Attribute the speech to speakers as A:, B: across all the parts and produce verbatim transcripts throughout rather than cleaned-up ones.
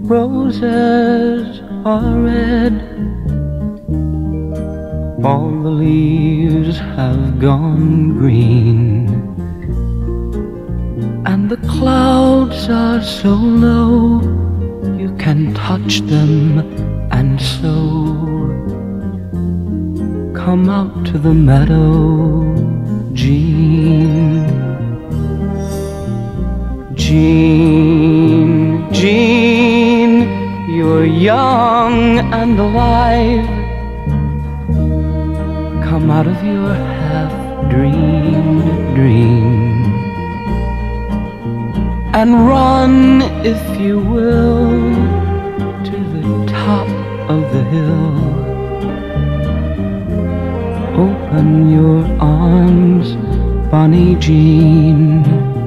A: Roses are red, all the leaves have gone green, and the clouds are so low you can touch them. And so come out to the meadow, Jean. Jean, Jean, you're young and alive. Come out of your half-dreamed dream and run, if you will, to the top of the hill. Open your arms, Bonnie Jean,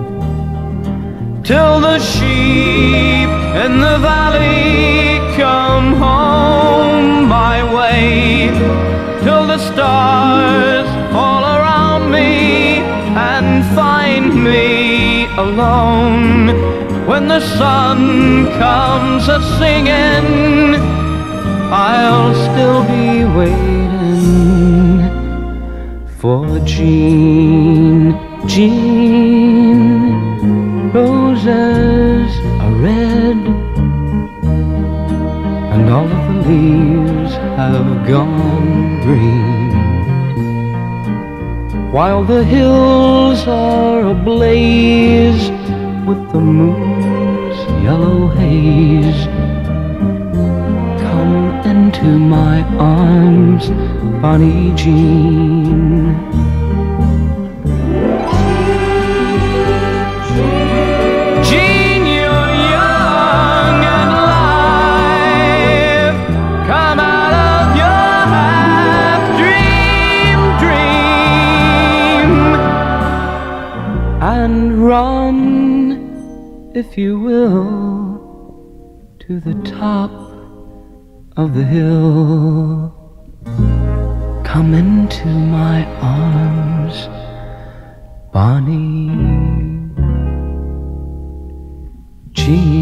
A: till the sheep in the valley come home my way, till the stars fall around me and find me alone. When the sun comes a-singing, I'll still be waiting for Jean. Jean, roses are red, and all of the leaves have gone green, while the hills are ablaze with the moon's yellow haze. Come into my arms, Bonnie Jean. Jean, you're young and alive. Come out of your half-dream dream and run, if you will, to the top of the hill. Come into my arms, Bonnie Jean.